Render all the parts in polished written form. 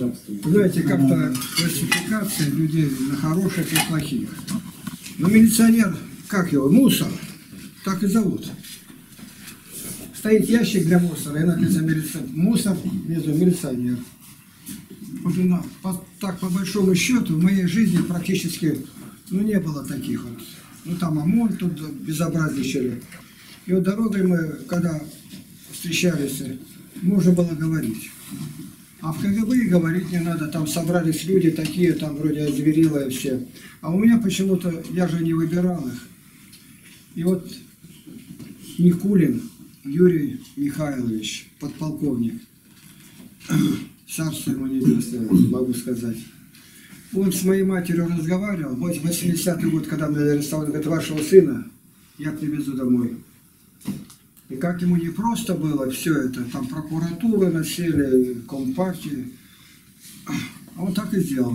знаете, как-то классификация людей на хороших и плохих. Но милиционер, как его, мусор, так и зовут. Стоит ящик для мусора, и написано мусор, внизу милиционер. Вот так по большому счету в моей жизни практически не было таких вот. Ну там ОМОН, тут безобразничали. И вот дорогой мы, когда встречались, можно было говорить. А в КГБ и говорить не надо, там собрались люди такие, там вроде озверелые все. А у меня почему-то, я же не выбирал их. И вот Никулин Юрий Михайлович, подполковник, царство ему небесное, могу сказать. Он с моей матерью разговаривал, вот 80-й год, когда меня арестовали, говорит, вашего сына я привезу домой. И как ему непросто было все это, там прокуратура насели, компартии, а он так и сделал.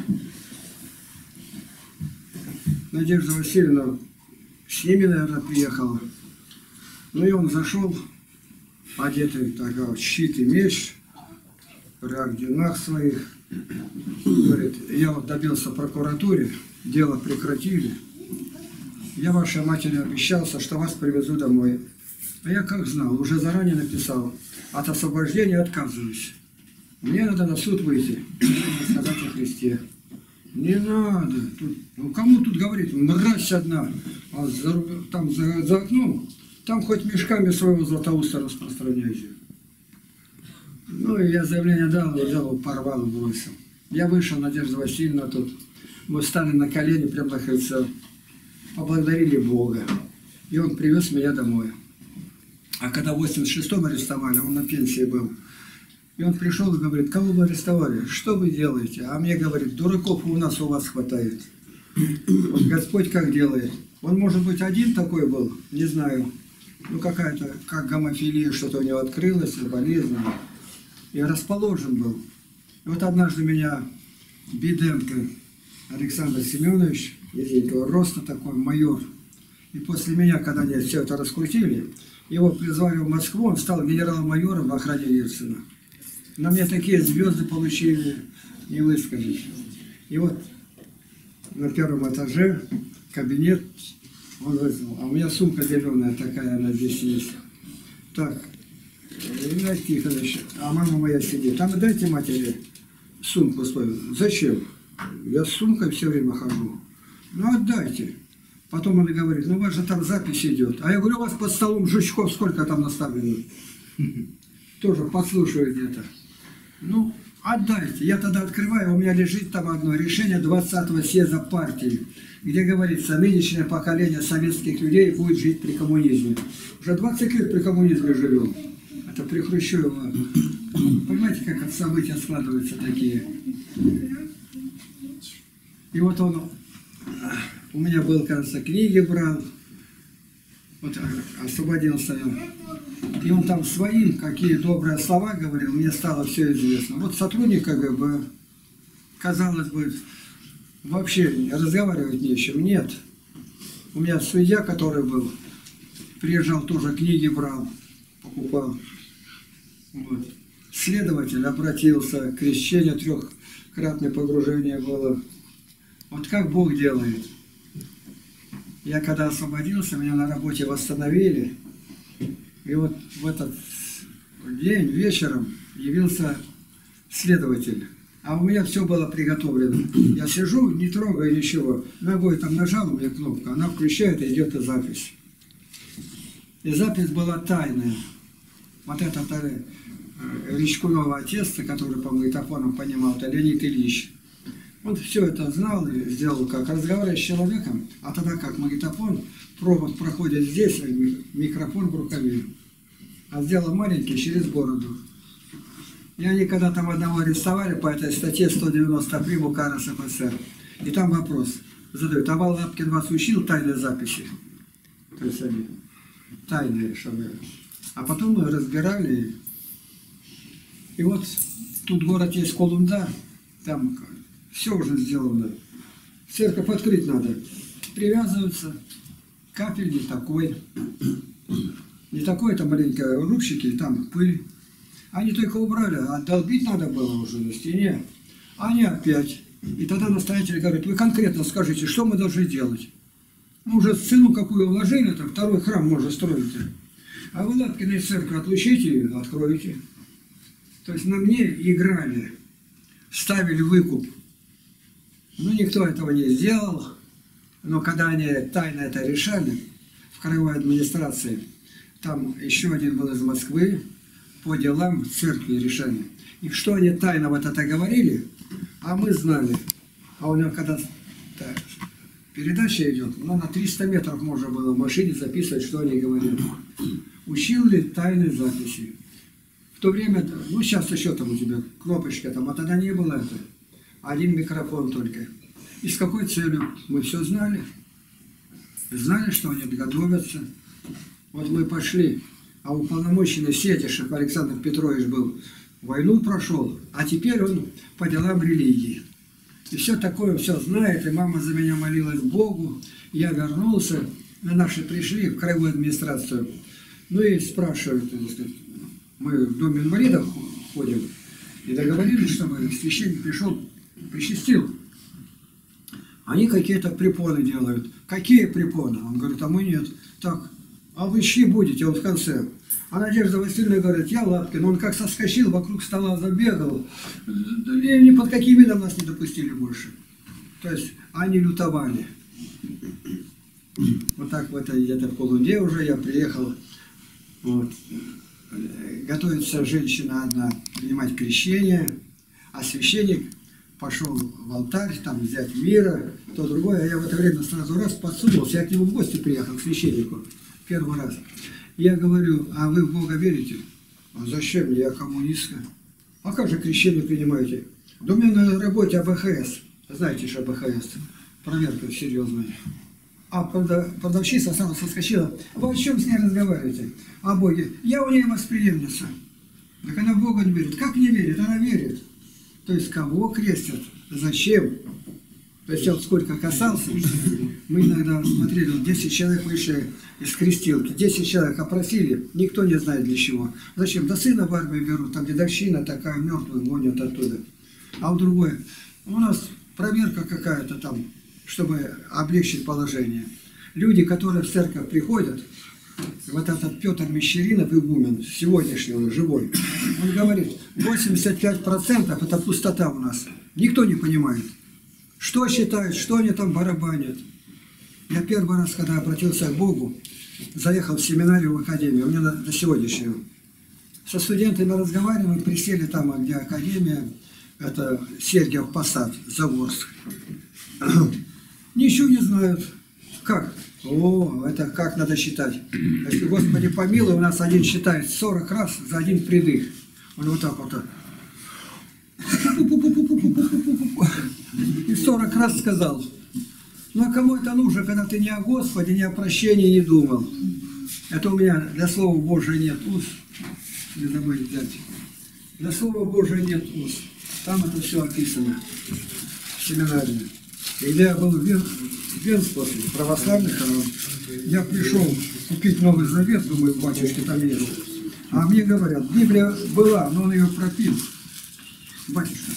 Надежда Васильевна с ними, наверное, приехала. Ну и он зашел, одетый такой щит и меч, при орденах своих. Говорит, я вот добился в прокуратуре, дело прекратили. Я вашей матери обещался, что вас привезу домой. А я как знал, уже заранее написал, от освобождения отказываюсь. Мне надо на суд выйти, сказать о Христе. Не надо. Тут, ну кому тут говорить? Мразь одна. А там за окном, там хоть мешками своего Златоуста распространяйте. Ну и я заявление дал, взял, порвал и бросил. Я вышел, Надежда Васильевна тут. Мы встали на колени, прямо на крыльцо. Поблагодарили Бога. И он привез меня домой. А когда в 86-м арестовали, он на пенсии был. И он пришел и говорит, кого вы арестовали? Что вы делаете? А мне говорит, дураков у вас хватает. Вот Господь как делает. Он, может быть, один такой был, не знаю. Ну, какая-то, как гомофилия, что-то у него открылось, болезнь. И расположен был. И вот однажды меня Беденко Александр Семенович, низенького роста такой, майор. И после меня, когда они все это раскрутили, его призвали в Москву, он стал генерал-майором в охране Ельцина. На мне такие звезды получили, не высказать. И вот на первом этаже кабинет он вызвал. А у меня сумка зеленая такая, она здесь есть. Так, Игнат Тихонович, а мама моя сидит. Там дайте матери сумку свою. Зачем? Я с сумкой все время хожу. Ну отдайте. Потом она говорит, ну у вас же там запись идет. А я говорю, у вас под столом жучков сколько там наставлено? Тоже подслушиваю где-то. Ну, отдайте. Я тогда открываю, у меня лежит там одно решение 20-го съезда партии, где говорится, нынешнее поколение советских людей будет жить при коммунизме. Уже 20 лет при коммунизме живем. Это при Хрущеве. Понимаете, как от события складываются такие. И вот он, у меня был, кажется, книги брал, вот освободился я. И он там своим, какие добрые слова говорил, мне стало все известно. Вот сотрудник КГБ, казалось бы, вообще разговаривать не с чем. Нет. У меня судья, который был, приезжал тоже, книги брал, покупал. Вот. Следователь обратился, крещение, 3-кратное погружение было. Вот как Бог делает. Я когда освободился, меня на работе восстановили. И вот в этот день вечером явился следователь. А у меня все было приготовлено. Я сижу, не трогаю ничего. Ногой там нажал, у меня кнопка, она включает, и идет и запись. И запись была тайная. Вот этот Речкунова отец, который по магнитофонам понимал, это Леонид Ильич. Он все это знал и сделал, как разговаривать с человеком, а тогда как магнитофон, провод проходит здесь, микрофон в рукаве. А сделал маленький через бороду. И они когда там одного арестовали по этой статье 190 прим. УК РСФСР. И там вопрос задают, а Лапкин вас учил тайной записи? То есть они тайные, чтобы... А потом мы разбирали. И вот тут город есть Колунда, там все уже сделано. Церковь открыть надо. Привязываются, капель не такой. Не такой, это маленькие рубщики, там пыль. Они только убрали, а долбить надо было уже на стене. Они опять. И тогда настоятель говорит, вы конкретно скажите, что мы должны делать. Мы уже цену какую вложили, так второй храм можно строить. А вы Лапкиной церковь отлучите и откроете. То есть на мне играли, ставили выкуп. Ну, никто этого не сделал. Но когда они тайно это решали, в краевой администрации, там еще один был из Москвы, по делам церкви решали. И что они тайно вот это говорили, а мы знали. А у него когда передача идет, ну, на 300 метров можно было в машине записывать, что они говорили. Учил ли тайны записи? В то время, ну сейчас еще там у тебя кнопочка, там, а тогда не было это. Один микрофон только. И с какой целью? Мы все знали. Знали, что они готовятся. Вот мы пошли, а уполномоченный Сетишев Александр Петрович был, войну прошел, а теперь он по делам религии. И все такое, все знает, и мама за меня молилась Богу. Я вернулся, и наши пришли в краевую администрацию. Ну и спрашивают, мы в доме инвалидов ходим, и договорились, чтобы священник пришел, причастил. Они какие-то препоны делают. Какие препоны? Он говорит, а мы нет. Так, а вы щи будете, он в конце. А Надежда Васильевна говорит, я Лапкин. Он как соскочил, вокруг стола забегал. И ни под каким видом нас не допустили больше. То есть они лютовали. Вот так вот где-то в полуде уже я приехал. Вот. Готовится женщина одна принимать крещение, а священник пошел в алтарь, там взять мира, то другое. А я в это время сразу раз подсунулся, я к нему в гости приехал, к священнику, первый раз. Я говорю, а вы в Бога верите? А зачем мне, я коммунистка. А как же крещение принимаете? Да у меня на работе АБХС. Знаете же АБХС, проверка серьезная. А продавщица сразу соскочила. Вы о чем с ней разговариваете? О Боге. Я у нее восприемница. Так она в Бога не верит. Как не верит? Она верит. То есть кого крестят? Зачем? То есть вот сколько касался, мы иногда смотрели, 10 человек вышли из крестилки, 10 человек опросили, никто не знает для чего. Зачем? Да сына в армию берут, там дедовщина такая, мертвую гонят оттуда. А у другой, у нас проверка какая-то там, чтобы облегчить положение. Люди, которые в церковь приходят, вот этот Петр Мещеринов, игумен, сегодняшний он живой, он говорит, 85% это пустота у нас. Никто не понимает. Что считают, что они там барабанят. Я первый раз, когда обратился к Богу, заехал в семинарию в академию, у меня до сегодняшнего. Со студентами разговариваем, присели там, где академия, это Сергиев Посад, Заворск. Ничего не знают. Как? О, это как надо считать. Если, Господи помилуй, у нас один считает 40 раз за один придых. Он вот так вот. И 40 раз сказал. Ну а кому это нужно, когда ты ни о Господе, ни о прощении не думал? Это у меня для Слова Божия нет уст. Не забудь взять. Для Слова Божия нет уст. Там это все описано. В семинарии. И когда я был в Венспасе, православный храм, я пришел купить Новый Завет, думаю, батюшки там есть. А мне говорят, Библия была, но он ее пропил. Батюшка.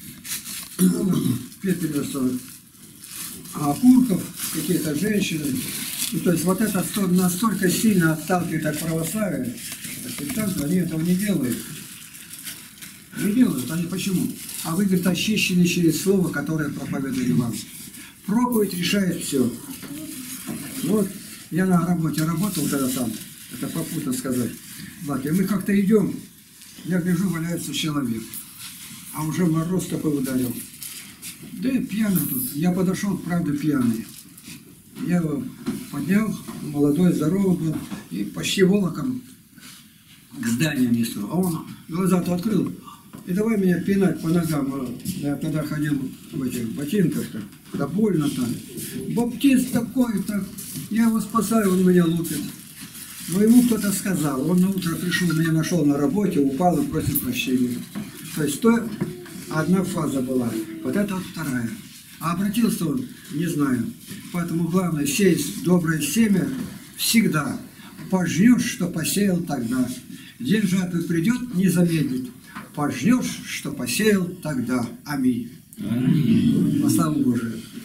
Пепельница. А Курков, какие-то женщины. И то есть вот это настолько сильно отталкивает от православия, что они этого не делают. Не делают. Они почему? А вы, говорит, очищены через слово, которое проповедует вам. Проповедь решает все. Вот я на работе работал тогда там, это попутно сказать. И мы как-то идем, я гляжу, валяется человек. А уже мороз такой ударил. Да и пьяный тут. Я подошел, правда, пьяный. Я его поднял, молодой, здоровый был, и почти волоком к зданию несу. А он глаза-то открыл. И давай меня пинать по ногам. Я тогда ходил в этих ботинках-то. Да больно там. Баптист такой-то. Я его спасаю, он меня лупит. Но ему кто-то сказал. Он на утро пришел, меня нашел на работе, упал и просит прощения. То есть то одна фаза была. Вот это вот вторая. А обратился он, не знаю. Поэтому главное, сеять доброе семя всегда. Пожнешь, что посеял тогда. День жатвы придет, не замедлит. Пожнешь, что посеял тогда. Аминь. Аминь. По славу Божию.